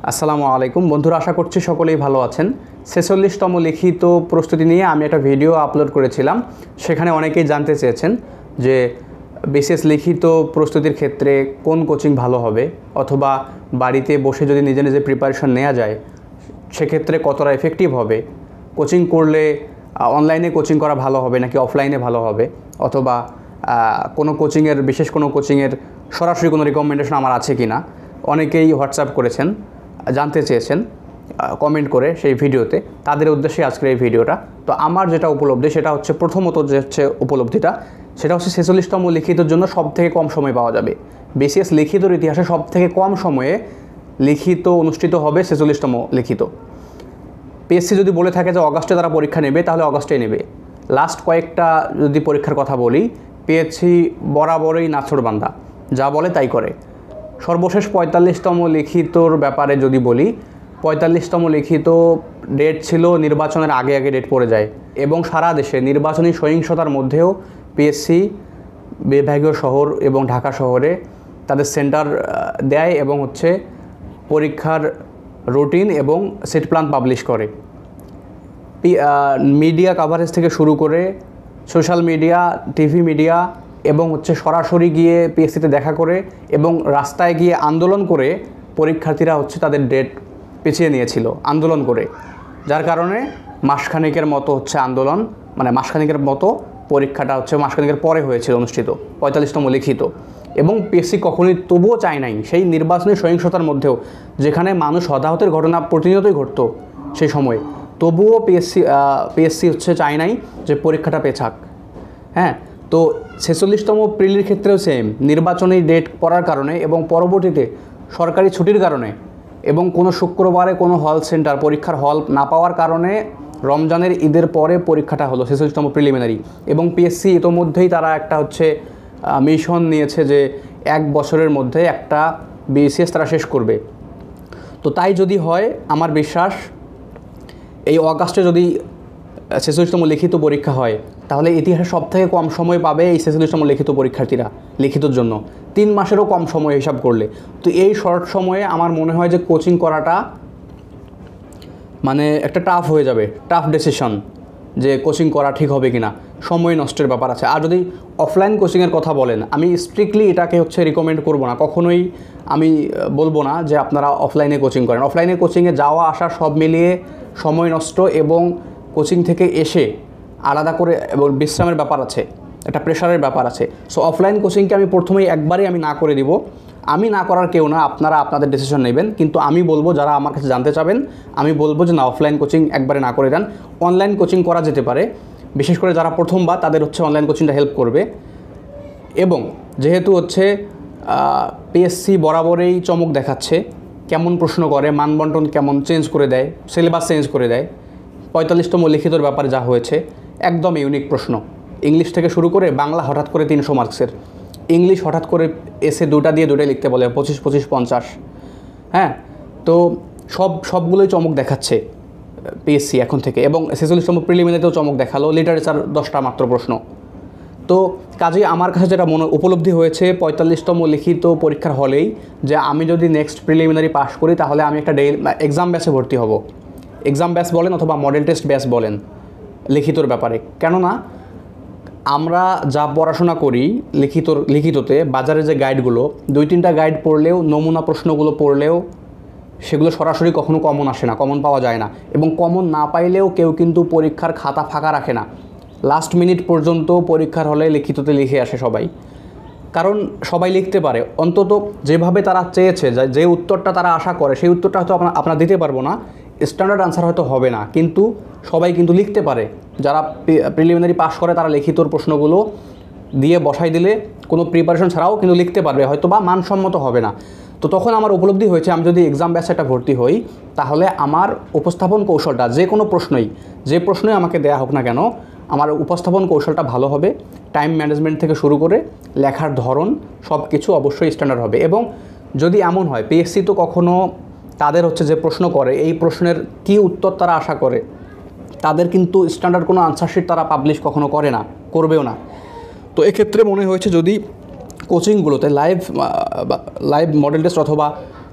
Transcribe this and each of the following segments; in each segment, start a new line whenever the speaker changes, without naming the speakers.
আসসালামু আলাইকুম বন্ধুরা, আশা করছি সকলেই ভালো আছেন। 46তম লিখিত প্রস্তুতি নিয়ে আমি একটা ভিডিও আপলোড করেছিলাম। সেখানে অনেকেই জানতে চেয়েছেন যে বিশেষ লিখিত প্রস্তুতির ক্ষেত্রে কোন কোচিং ভালো হবে, অথবা বাড়িতে বসে যদি নিজে নিজে প্রিপারেশন নেওয়া যায় সেক্ষেত্রে কতটা এফেক্টিভ হবে, কোচিং করলে অনলাইনে কোচিং করা ভালো হবে নাকি অফলাইনে ভালো হবে, অথবা কোনো কোচিংয়ের বিশেষ কোনো কোচিংয়ের সরাসরি কোনো রিকমেন্ডেশন আমার আছে কি না, অনেকেই হোয়াটসঅ্যাপ করেছেন, জানতে চেয়েছেন কমেন্ট করে সেই ভিডিওতে। তাদের উদ্দেশ্যে আজকের এই ভিডিওটা। তো আমার যেটা উপলব্ধি সেটা হচ্ছে, প্রথমত যে হচ্ছে উপলব্ধিটা সেটা হচ্ছে 46তম লিখিতর জন্য সবথেকে কম সময় পাওয়া যাবে। বিসিএস লিখিতর ইতিহাসে সবথেকে কম সময়ে লিখিত অনুষ্ঠিত হবে 46তম লিখিত। পিএসসি যদি বলে থাকে যে অগাস্টে তারা পরীক্ষা নেবে, তাহলে অগাস্টেই নেবে। লাস্ট কয়েকটা যদি পরীক্ষার কথা বলি, পিএসসি বরাবরই নাছোড়বান্দা, যা বলে তাই করে। সর্বশেষ 45তম লিখিতর ব্যাপারে যদি বলি, 45তম লিখিত ডেট ছিল নির্বাচনের আগে আগে ডেট পড়ে যায়, এবং সারা দেশে নির্বাচনী সহিংসতার মধ্যেও পিএসসি বিভাগীয় শহর এবং ঢাকা শহরে তাদের সেন্টার দেয় এবং হচ্ছে পরীক্ষার রুটিন এবং সেট প্ল্যান পাবলিশ করে। মিডিয়া কাভারেজ থেকে শুরু করে সোশ্যাল মিডিয়া, টিভি মিডিয়া এবং হচ্ছে সরাসরি গিয়ে পিএসসিতে দেখা করে এবং রাস্তায় গিয়ে আন্দোলন করে পরীক্ষার্থীরা হচ্ছে তাদের ডেট পিছিয়ে নিয়েছিল আন্দোলন করে, যার কারণে মাসখানেকের মতো হচ্ছে আন্দোলন, মানে মাসখানেকের মতো পরীক্ষাটা হচ্ছে মাসখানেকের পরে হয়েছিল অনুষ্ঠিত 45তম লিখিত। এবং পিএসসি কখনোই তবুও চায় নাই, সেই নির্বাচনী সহিংসতার মধ্যেও যেখানে মানুষ হতাহতের ঘটনা প্রতিনিয়তই ঘটতো সেই সময়ে, তবুও পিএসসি হচ্ছে চায় নাই যে পরীক্ষাটা পেছাক। হ্যাঁ, তো 46তম প্রিলির ক্ষেত্রেও সেম, নির্বাচনী ডেট পড়ার কারণে এবং পরবর্তীতে সরকারি ছুটির কারণে এবং কোনো শুক্রবারে কোনো হল সেন্টার পরীক্ষার হল না পাওয়ার কারণে রমজানের ঈদের পরে পরীক্ষাটা হলো 46তম প্রিলিমিনারি। এবং পিএসসি ইতোমধ্যেই তারা একটা হচ্ছে মিশন নিয়েছে যে 1 বছরের মধ্যে একটা বিসিএস তারা শেষ করবে। তো তাই যদি হয়, আমার বিশ্বাস এই অগাস্টে যদি 46তম লিখিত পরীক্ষা হয়, তাহলে ইতিহাসে সবথেকে কম সময় পাবে এই 46তম লিখিত পরীক্ষার্থীরা লিখিতর জন্য, 3 মাসেরও কম সময় হিসাব করলে। তো এই শর্ট সময়ে আমার মনে হয় যে কোচিং করাটা মানে একটা টাফ হয়ে যাবে, টাফ ডিসিশন যে কোচিং করা ঠিক হবে কি না, সময় নষ্টের ব্যাপার আছে। আর যদি অফলাইন কোচিংয়ের কথা বলেন, আমি স্ট্রিক্টলি এটাকে হচ্ছে রিকমেন্ড করব না, কখনোই আমি বলবো না যে আপনারা অফলাইনে কোচিং করেন। অফলাইনে কোচিংয়ে যাওয়া আসা সব মিলিয়ে সময় নষ্ট এবং কোচিং থেকে এসে আলাদা করে এবং বিশ্রামের ব্যাপার আছে, একটা প্রেশারের ব্যাপার আছে। সো অফলাইন কোচিংকে আমি প্রথমেই একবারেই আমি না করে দিব। আমি না করার কেউ না, আপনারা আপনাদের ডিসিশন নেবেন, কিন্তু আমি বলবো যারা আমার কাছে জানতে চাবেন, আমি বলবো যে না, অফলাইন কোচিং একবারে না করে দেন, অনলাইন কোচিং করা যেতে পারে। বিশেষ করে যারা প্রথমবার, তাদের হচ্ছে অনলাইন কোচিংটা হেল্প করবে। এবং যেহেতু হচ্ছে পিএসসি বরাবরই চমক দেখাচ্ছে, কেমন প্রশ্ন করে, মানবন্টন কেমন চেঞ্জ করে দেয়, সিলেবাস চেঞ্জ করে দেয়। 45তম লিখিতর ব্যাপারে যা হয়েছে একদম ইউনিক প্রশ্ন, ইংলিশ থেকে শুরু করে বাংলা হঠাৎ করে 300 মার্কসের, ইংলিশ হঠাৎ করে এসে দুটা দিয়ে দুটাই লিখতে বলে 25, 25, 50। হ্যাঁ, তো সবগুলোই চমক দেখাচ্ছে পিএসসি এখন থেকে, এবং 46তম প্রিলিমিনারিতেও চমক দেখালো, লিটারেচার 10টা মাত্র প্রশ্ন। তো কাজেই আমার কাছে যেটা উপলব্ধি হয়েছে 45তম লিখিত পরীক্ষার হলেই, যে আমি যদি নেক্সট প্রিলিমিনারি পাস করি তাহলে আমি একটা এক্সাম ব্যাচে ভর্তি হব। এক্সাম ব্যাচ বলেন অথবা মডেল টেস্ট ব্যাচ বলেন লিখিতর ব্যাপারে। কেননা আমরা যা পড়াশোনা করি লিখিততে, বাজারে যে গাইডগুলো, 2-3টা গাইড পড়লেও, নমুনা প্রশ্নগুলো পড়লেও সেগুলো সরাসরি কখনো কমন আসে না, কমন পাওয়া যায় না। এবং কমন না পাইলেও কেউ কিন্তু পরীক্ষার খাতা ফাঁকা রাখে না, লাস্ট মিনিট পর্যন্ত পরীক্ষার হলে লিখিততে লিখে আসে সবাই। কারণ সবাই লিখতে পারে, অন্তত যেভাবে তারা চেয়েছে, যে উত্তরটা তারা আশা করে সেই উত্তরটা হয়তো আপনারা দিতে পারবো না, স্ট্যান্ডার্ড আনসার হয়তো হবে না, কিন্তু সবাই কিন্তু লিখতে পারে। যারা প্রিলিমিনারি পাস করে তারা লিখিতর প্রশ্নগুলো দিয়ে বসাই দিলে কোনো প্রিপারেশন ছাড়াও কিন্তু লিখতে পারবে, হয়তো বা মানসম্মত হবে না। তো তখন আমার উপলব্ধি হয়েছে, আমি যদি এক্সাম ব্যাচে একটা ভর্তি হই, তাহলে আমার উপস্থাপন কৌশলটা, যে কোনো প্রশ্নই আমাকে দেয়া হোক না কেন, আমার উপস্থাপন কৌশলটা ভালো হবে। টাইম ম্যানেজমেন্ট থেকে শুরু করে লেখার ধরন সব কিছু অবশ্যই স্ট্যান্ডার্ড হবে। এবং যদি এমন হয়, পিএসসি তো কখনো তাদের হচ্ছে যে প্রশ্ন করে, এই প্রশ্নের কি উত্তর তারা আশা করে, তাদের কিন্তু স্ট্যান্ডার্ড কোনো আনসারশিট তারা পাবলিশ কখনো করে না, করবেও না। তো এক্ষেত্রে মনে হয়েছে যদি কোচিংগুলোতে লাইভ মডেল টেস্ট অথবা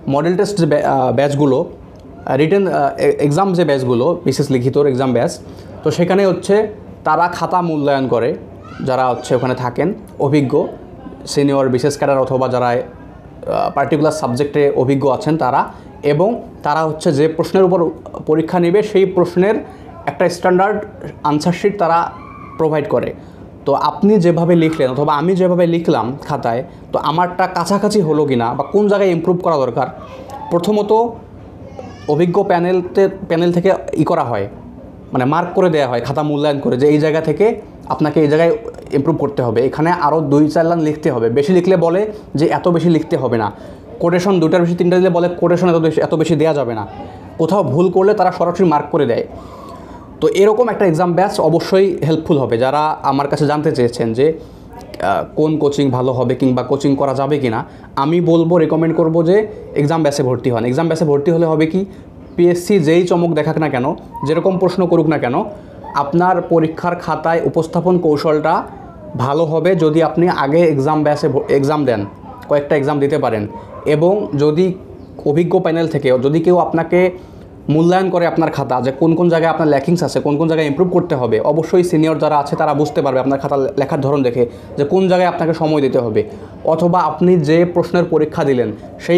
মডেল টেস্ট যে ব্যাচগুলো, রিটেন এক্সাম যে ব্যাচগুলো, বিশেষ লিখিতর এক্সাম ব্যাচ, তো সেখানে হচ্ছে তারা খাতা মূল্যায়ন করে, যারা হচ্ছে ওখানে থাকেন অভিজ্ঞ সিনিয়র বিশেষ ক্যাডার অথবা যারা পার্টিকুলার সাবজেক্টে অভিজ্ঞ আছেন তারা, এবং তারা হচ্ছে যে প্রশ্নের উপর পরীক্ষা নেবে সেই প্রশ্নের একটা স্ট্যান্ডার্ড আনসার শিট তারা প্রোভাইড করে। তো আপনি যেভাবে লিখলেন অথবা আমি যেভাবে লিখলাম খাতায়, তো আমারটা কাছাকাছি হলো কি না বা কোন জায়গায় ইমপ্রুভ করা দরকার, প্রথমত অভিজ্ঞ প্যানেল থেকে করা হয়, মানে মার্ক করে দেওয়া হয় খাতা মূল্যায়ন করে, যে এই জায়গা থেকে আপনাকে এই জায়গায় ইমপ্রুভ করতে হবে, এখানে আরও 2-4 লাইন লিখতে হবে। বেশি লিখলে বলে যে এত বেশি লিখতে হবে না, কোটেশন 2টার বেশি 3টা দিলে বলে কোটেশন এত বেশি দেওয়া যাবে না, কোথাও ভুল করলে তারা সরাসরি মার্ক করে দেয়। তো এরকম একটা এক্সাম ব্যাচ অবশ্যই হেল্পফুল হবে। যারা আমার কাছে জানতে চেয়েছেন যে কোন কোচিং ভালো হবে কিংবা কোচিং করা যাবে কি না, আমি বলবো, রেকমেন্ড করব যে এক্সাম ব্যাচে ভর্তি হন। এক্সাম ব্যাচে ভর্তি হলে হবে কি, পিএসসি যেই চমক দেখাক না কেন, যেরকম প্রশ্ন করুক না কেন, আপনার পরীক্ষার খাতায় উপস্থাপন কৌশলটা ভালো হবে যদি আপনি আগে এক্সাম ব্যাচে এক্সাম দেন, কয়েকটা এক্সাম দিতে পারেন, এবং যদি অভিজ্ঞ প্যানেল থেকে যদি কেউ আপনাকে মূল্যায়ন করে আপনার খাতা, যে কোন কোন জায়গায় আপনার ল্যাকিংস আছে, কোন কোন জায়গায় ইমপ্রুভ করতে হবে, অবশ্যই সিনিয়র যারা আছে তারা বুঝতে পারবে আপনার খাতা লেখার ধরন দেখে যে কোন জায়গায় আপনাকে সময় দিতে হবে, অথবা আপনি যে প্রশ্নের পরীক্ষা দিলেন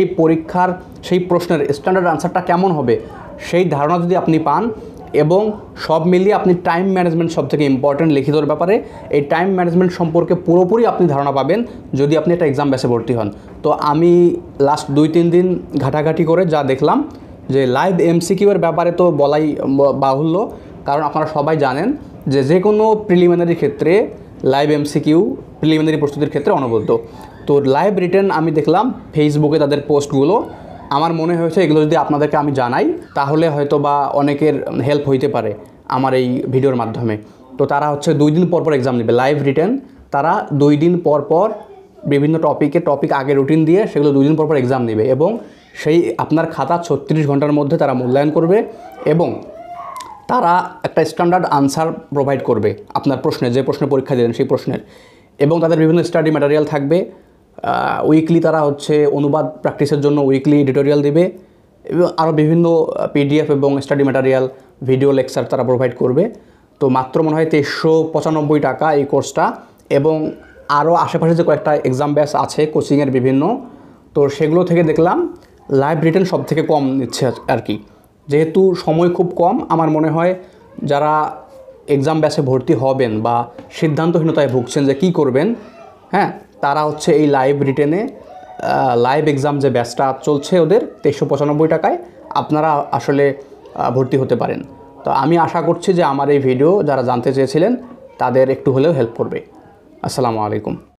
সেই প্রশ্নের স্ট্যান্ডার্ড আনসারটা কেমন হবে সেই ধারণা যদি আপনি পান, এবং সব মিলিয়ে আপনি টাইম ম্যানেজমেন্ট সবথেকে ইম্পর্ট্যান্ট লিখিতর ব্যাপারে, এই টাইম ম্যানেজমেন্ট সম্পর্কে পুরোপুরি আপনি ধারণা পাবেন যদি আপনি একটা এক্সাম ব্যাচে ভর্তি হন। তো আমি লাস্ট 2-3 দিন ঘাটাঘাটি করে যা দেখলাম যে লাইভ এমসিকিউর ব্যাপারে তো বলাই বাহুল্য, কারণ আপনারা সবাই জানেন যে কোনো প্রিলিমিনারি ক্ষেত্রে লাইভ এমসিকিউ প্রিলিমিনারি প্রস্তুতির ক্ষেত্রে অনবদ্য। তো লাইভ রিটেন আমি দেখলাম ফেসবুকে তাদের পোস্টগুলো, আমার মনে হয়েছে এগুলো যদি আপনাদেরকে আমি জানাই তাহলে হয়তো বা অনেকের হেল্প হইতে পারে আমার এই ভিডিওর মাধ্যমে। তো তারা হচ্ছে 2 দিন পর পর এক্সাম নেবে লাইভ রিটেন, তারা 2 দিন পর পর বিভিন্ন টপিক আগে রুটিন দিয়ে সেগুলো 2 দিন পর পর এক্সাম নেবে, এবং সেই আপনার খাতা 36 ঘন্টার মধ্যে তারা মূল্যায়ন করবে, এবং তারা একটা স্ট্যান্ডার্ড আনসার প্রোভাইড করবে আপনার প্রশ্নে, যে প্রশ্নে পরীক্ষা দিলেন সেই প্রশ্নের, এবং তাদের বিভিন্ন স্টাডি ম্যাটেরিয়াল থাকবে। উইকলি তারা হচ্ছে অনুবাদ প্র্যাকটিসের জন্য উইকলি এডিটোরিয়াল দেবে, এবং আরও বিভিন্ন পিডিএফ এবং স্টাডি ম্যাটেরিয়াল, ভিডিও লেকচার তারা প্রোভাইড করবে। তো মাত্র মনে হয় 2395 টাকা এই কোর্সটা, এবং আরও আশেপাশে যে কয়েকটা এক্সাম ব্যাচ আছে কোচিংয়ের বিভিন্ন, তো সেগুলো থেকে দেখলাম লাইভ রিটেন সব থেকে কম নিচ্ছে আর কি। যেহেতু সময় খুব কম, আমার মনে হয় যারা এক্সাম ব্যাচে ভর্তি হবেন বা সিদ্ধান্তহীনতায় ভুগছেন যে কী করবেন, হ্যাঁ, তারা হচ্ছে এই লাইভ রিটেনে লাইভ এক্সাম যে ব্যাচটা চলছে ওদের 2395 টাকায় আপনারা আসলে ভর্তি হতে পারেন। তো আমি আশা করছি যে আমার এই ভিডিও যারা জানতে চেয়েছিলেন তাদের একটু হলেও হেল্প করবে। আসসালামু আলাইকুম।